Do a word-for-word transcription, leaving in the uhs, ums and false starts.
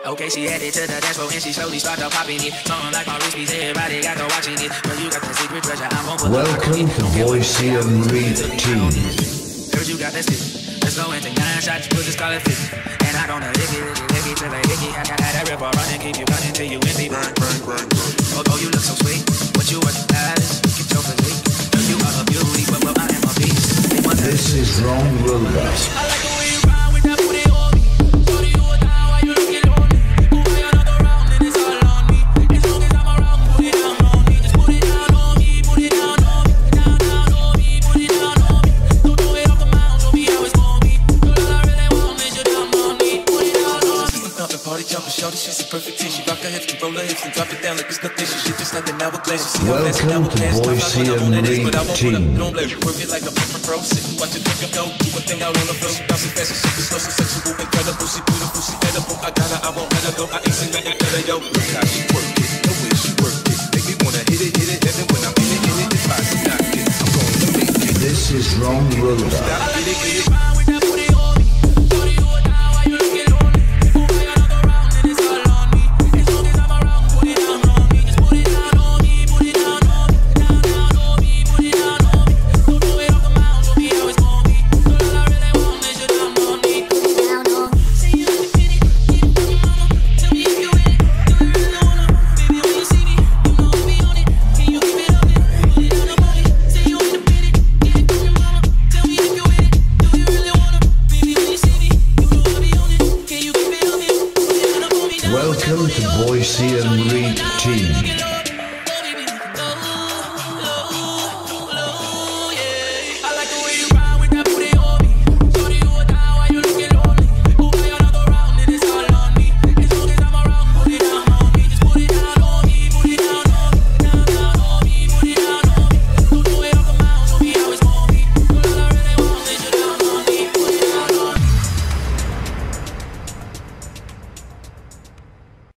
Okay, she headed to the dance floor and she slowly started popping it. Something like my wrist piece, everybody got to watching it. Girl, you got that secret treasure, I'm gon' put Welcome to Boise and Reed Team. Girl, you got that stick. Let's go and take nine shots, put this collar fit. And I don't know, lick it, lick it, lick it, till I lick it. I got that river running, keep you running till you empty. Bang, bang, bang, bang. Oh, oh, you look so sweet. What you worth, Alice? Get your physique. Girl, you are a beauty, but well, I am a beast. This is Ron Roller. I like the way you ride with that booty on me. Shorty, you a down while you looking on me. Go buy another round and it's all on me. As long as I'm around, put it down on me. Just put it down on me, put it down on me. Down, down on me, put it down on me. Don't throw it off the mound, show me how it's gon' be. Girl, all I really want is you down on me. Put it down on me. She's thumping, party jumping, shorty, she's a perfect ten. She rock her hips, control her hips, and drop it down like it's nothing. She shit just like an hourglass. You see her flashing Welcome to hourglass. Boise and Reed Team. Don't let it work it like a paper pro. Sit and watch it drink and go. Do a thing out on the floor. She bouncing fast and shit is slow, so sexual, incredible. She beautiful, she edible. I got her, I won't let her go. I ain't seen nothing better, yo. Look how she work it, the way she work it. Make me wanna hit it, hit it, and then when I'm in it, in it, if I do not get it, I'm gonna make it. This is Ron Roller. Stop, get it, get it. Ride with that booty on me. Shorty, you a down while you looking on me. Go buy another round and it's all on me. As long as I'm around, put it down on me. Just put it down on me, put it down on me. Down, down on me, put it down on me. Don't throw it off the mound, show me how it's gon' be. Girl, all I really want is you down on me. Down on me. Say you like to get it, get it from your mama. Tell me if you with it, do you really wanna? Baby, when you see me, you know I'll be on it. Can you keep it up there? Put it down on me. Say you like to get it, get it from your mama. Tell me if you with it, do you really wanna? Baby, when you see me, you know I'll be on it. Can you keep it up there? Put it down on me. Welcome to Boise and Reed Team.